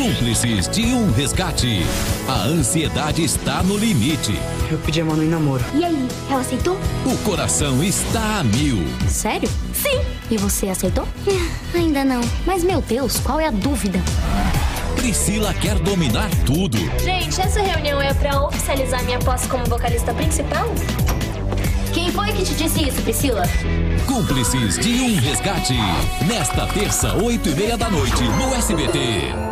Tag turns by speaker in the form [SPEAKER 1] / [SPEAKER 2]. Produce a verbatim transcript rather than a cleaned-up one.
[SPEAKER 1] Cúmplices de um resgate. A ansiedade está no limite.
[SPEAKER 2] Eu pedi a Manu em namoro.
[SPEAKER 3] E aí, ela aceitou?
[SPEAKER 1] O coração está a mil.
[SPEAKER 3] Sério? Sim. E você aceitou? Ainda não. Mas, meu Deus, qual é a dúvida?
[SPEAKER 1] Priscila quer dominar tudo.
[SPEAKER 4] Gente, essa reunião é pra oficializar minha posse como vocalista principal?
[SPEAKER 3] Quem foi que te disse isso, Priscila?
[SPEAKER 1] Cúmplices de um resgate. Nesta terça, oito e meia da noite, no S B T.